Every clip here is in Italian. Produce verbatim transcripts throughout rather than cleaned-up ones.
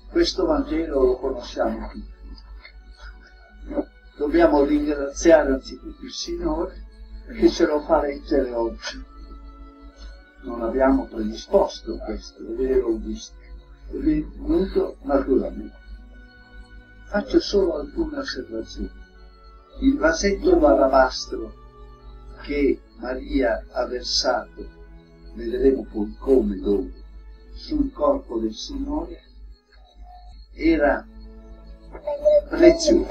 questo Vangelo lo conosciamo tutti. Dobbiamo ringraziare anzitutto il Signore che ce lo fa leggere oggi. Non abbiamo predisposto questo, è vero, ho visto. È venuto naturalmente. Faccio solo alcune osservazioni. Il vasetto d'alabastro che Maria ha versato, vedremo poi come, dove, sul corpo del Signore, era prezioso.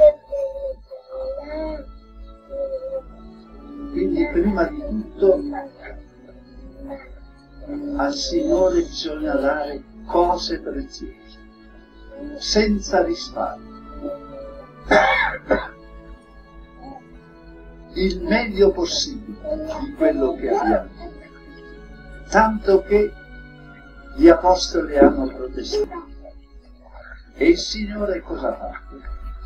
Quindi prima di tutto al Signore bisogna dare cose preziose, senza risparmio. Il meglio possibile di quello che abbiamo, tanto che gli apostoli hanno protestato. E il Signore cosa ha fatto?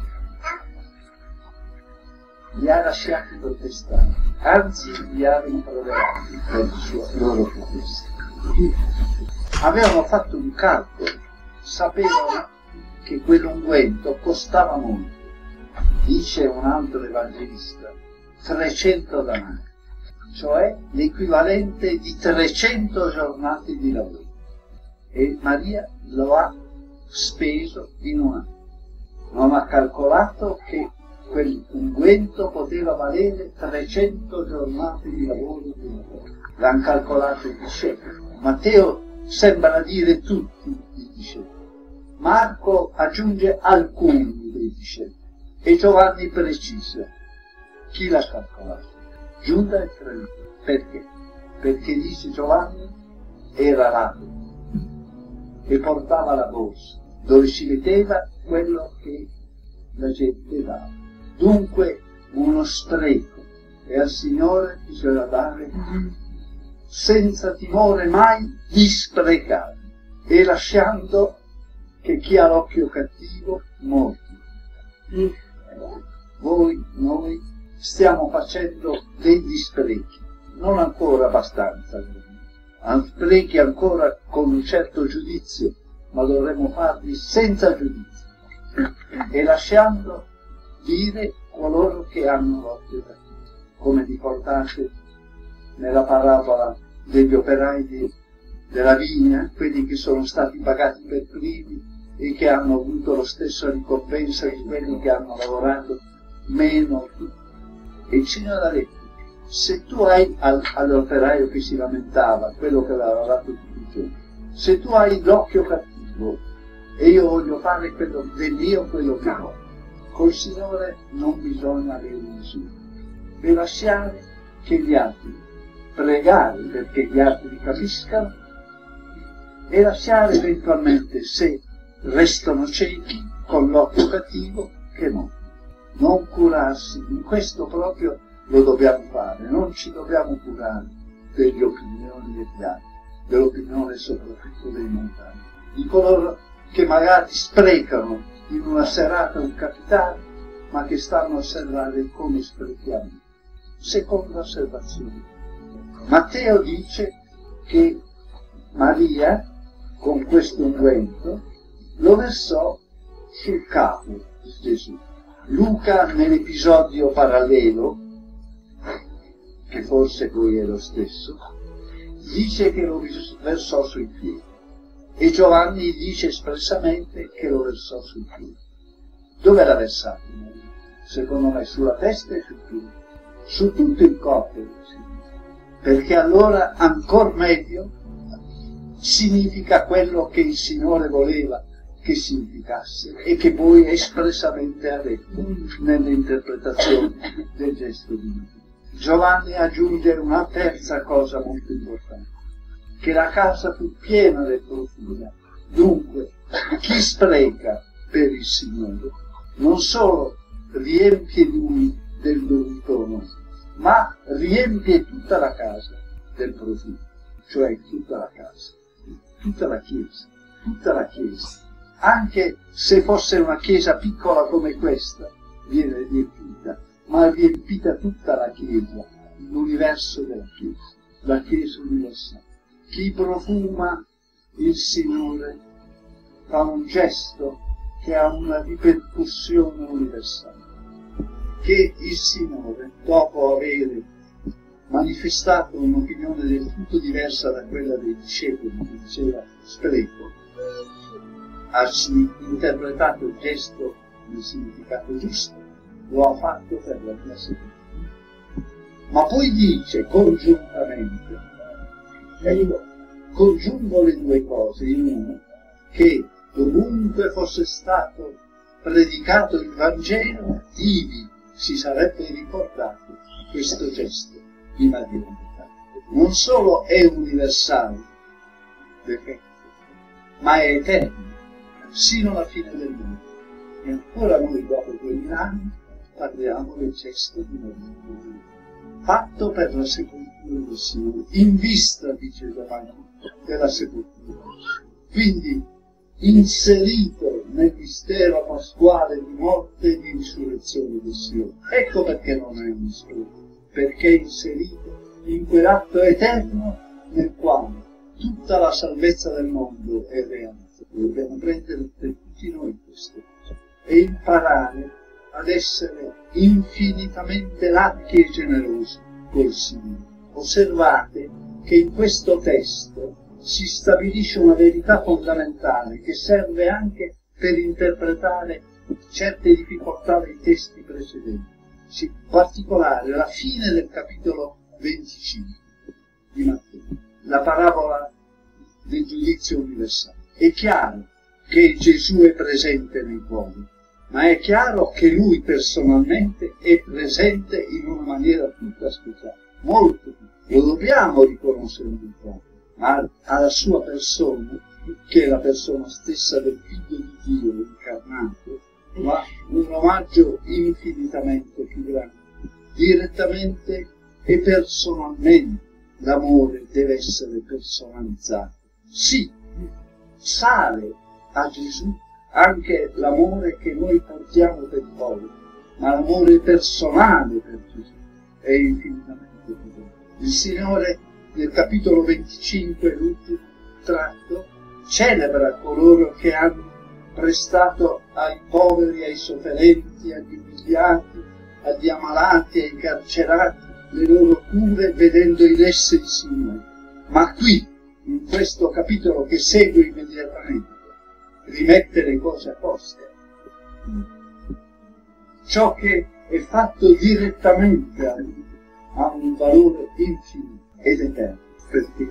Li ha lasciati protestare, anzi li ha rimproverati per i loro proteste. Avevano fatto un calcolo, sapevano che quell'unguento costava molto. Dice un altro evangelista, trecento danari, cioè l'equivalente di trecento giornate di lavoro. E Maria lo ha speso in un anno. Non ha calcolato che quell'unguento poteva valere trecento giornate di lavoro. L'hanno calcolato i discepoli. Matteo sembra dire tutti i discepoli. Marco aggiunge alcuni dei discepoli. E Giovanni precisa. Chi l'ha calcolato? Giuda e Traditore. Perché? Perché dice Giovanni era ladro e portava la borsa dove si metteva quello che la gente dava. Dunque uno spreco, e al Signore bisogna dare senza timore mai di sprecare, e lasciando che chi ha l'occhio cattivo morti. Voi, noi stiamo facendo degli sprechi, non ancora abbastanza, sprechi ancora con un certo giudizio, ma dovremmo farli senza giudizio e lasciando dire coloro che hanno l'occhio cattivo, come ricordate nella parabola degli operai di, della vigna, quelli che sono stati pagati per primi e che hanno avuto lo stesso ricompensa di quelli che hanno lavorato meno. E il Signore ha detto, se tu hai al, all'operaio che si lamentava, quello che aveva lavorato tutti i giorni, se tu hai l'occhio cattivo e io voglio fare quello del mio quello che ho, col Signore non bisogna avere misura, per lasciare che gli altri, pregare perché gli altri capiscano e lasciare eventualmente, se restano ciechi, con l'occhio cattivo, che no. Non curarsi, in questo proprio lo dobbiamo fare, non ci dobbiamo curare delle opinioni degli altri, dell'opinione soprattutto dei montani, di coloro che magari sprecano in una serata un capitale, ma che stanno a osservare come sprechiamo. Seconda osservazione. Matteo dice che Maria, con questo unguento, lo versò sul capo di Gesù. Luca, nell'episodio parallelo, che forse poi è lo stesso, dice che lo versò sui piedi. E Giovanni dice espressamente che lo versò sui piedi. Dove l'ha versato? Secondo me sulla testa e sul piede. Su tutto il corpo, perché allora ancor meglio significa quello che il Signore voleva che significasse e che poi espressamente ha detto nell'interpretazione del gesto di Dio. Giovanni aggiunge una terza cosa molto importante, che la casa fu piena del profumo. Dunque, chi spreca per il Signore non solo riempie lui del dovuto onore, ma riempie tutta la casa del profumo, cioè tutta la casa, tutta la Chiesa, tutta la Chiesa. Anche se fosse una chiesa piccola come questa, viene riempita, ma riempita tutta la Chiesa, l'universo della Chiesa, la Chiesa universale. Chi profuma il Signore fa un gesto che ha una ripercussione universale, che il Signore, dopo aver manifestato un'opinione del tutto diversa da quella dei discepoli, che diceva spreco, ha interpretato il gesto nel significato giusto, lo ha fatto per la mia sepoltura. Ma poi dice congiuntamente, ecco, congiungo le due cose in uno, che dovunque fosse stato predicato il Vangelo, ivi si sarebbe ricordato questo gesto di Maria. Non solo è universale, perfetto, ma è eterno, sino alla fine del mondo. E ancora noi, dopo duemila anni, parliamo del gesto di Maria, fatto per la sepoltura del Signore, in vista, dice Giovanni, della sepoltura. Quindi inserito nel mistero pasquale di morte e di risurrezione del Signore. Ecco perché non è un solo, perché è inserito in quell'atto eterno nel quale tutta la salvezza del mondo è realizzata. Dobbiamo prendere per tutti noi questo e imparare ad essere infinitamente lacchi e generosi col Signore. Osservate che in questo testo si stabilisce una verità fondamentale che serve anche per interpretare certe difficoltà dei testi precedenti, in particolare la fine del capitolo venticinque di Matteo, la parabola del giudizio universale. È chiaro che Gesù è presente nei cuori, ma è chiaro che Lui personalmente è presente in una maniera tutta speciale, molto più. Lo dobbiamo riconoscere nel cuore, ma alla sua persona, che è la persona stessa del Figlio di Dio incarnato, ma un omaggio infinitamente più grande. Direttamente e personalmente l'amore deve essere personalizzato. Sì, sale a Gesù anche l'amore che noi portiamo per i poveri, ma l'amore personale per Gesù è infinitamente più grande. Il Signore nel capitolo venticinque, l'ultimo tratto, celebra coloro che hanno prestato ai poveri, ai sofferenti, agli umiliati, agli ammalati, ai carcerati le loro cure, vedendo in esse il Signore. Ma qui, in questo capitolo che segue immediatamente, rimette le cose a posto. Ciò che è fatto direttamente a Lui ha un valore infinito ed eterno, perché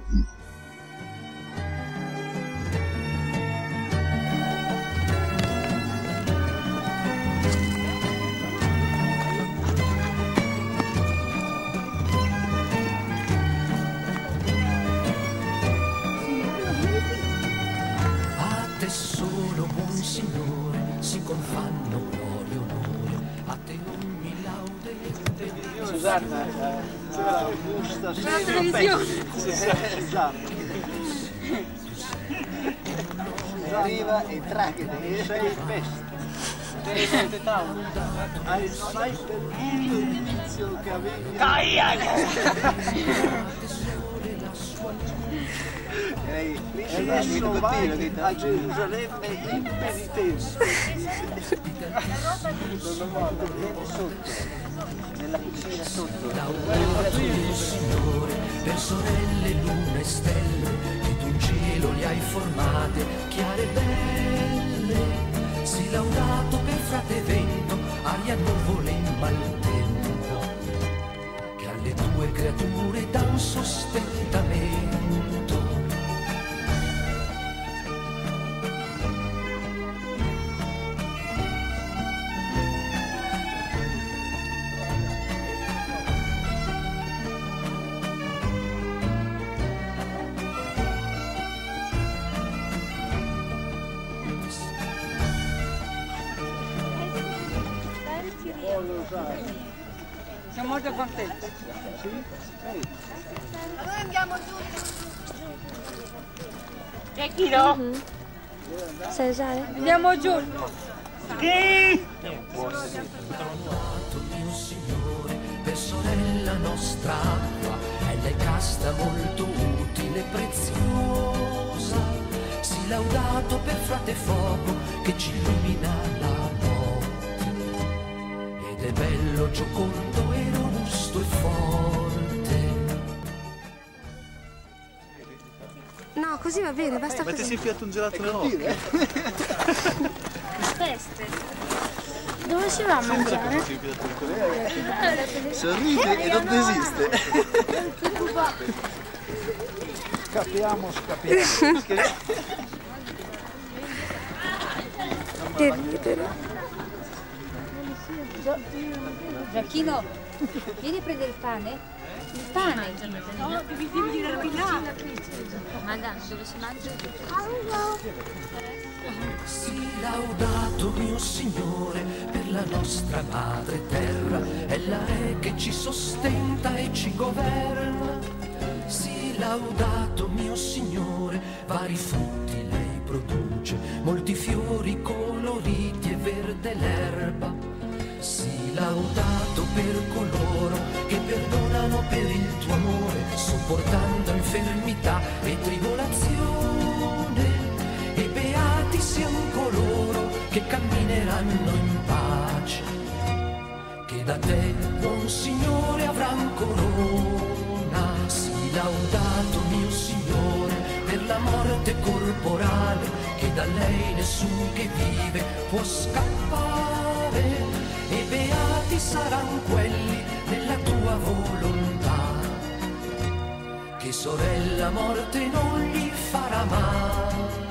a te solo, buon Signore, si confanno gloria e onore, a te ogni laude e Susanna, c'è la busta esatto. Arriva e traghe, sei il best. Hai mai perduto l'inizio che avevi? E adesso vai a Gerusalemme in penitenza. Nella cucina sotto. laudato Signore, per sorelle, luna e stelle, che tu in cielo li hai formate, chiare e belle. Sii laudato per frate vento, aria, nuvole in maltempo, che alle tue creature dà un sostentamento. Siamo molto contenti. Noi andiamo giù. Che chilo? Mm-hmm. Sai usare? Andiamo giù. Che? Laudato mio Signore, per sorella nostra acqua, ella è casta molto utile e preziosa, si sii laudato per frate fuoco che ci illumina la notte. Ed è bello, giocondo e robusto e forte. No, così va bene, basta Ma ti così. sei infilato un gelato nell'occhio? Feste. Dove si va a mangiare? Sorride e non desiste. Scappiamo, scappiamo. Che ridere. Giacchino, vieni a prendere il pane? Il pane? No, devi dire di là. Ma dai, dove si mangia? Sii laudato mio Signore per la nostra madre terra, è la re che ci sostenta e ci governa. Sii laudato mio Signore, vari frutti lei produce, molti fiori coloriti e verde l'erba. Sii laudato per coloro che perdonano per il tuo amore, sopportando infermità e tribolazione. E beati siano coloro che cammineranno in pace, che da te, buon Signore, avran corona. Sii laudato mio Signore per la morte corporale, che da lei nessun che vive può scappare. E beati saranno quelli della tua volontà, che sorella morte non gli farà male.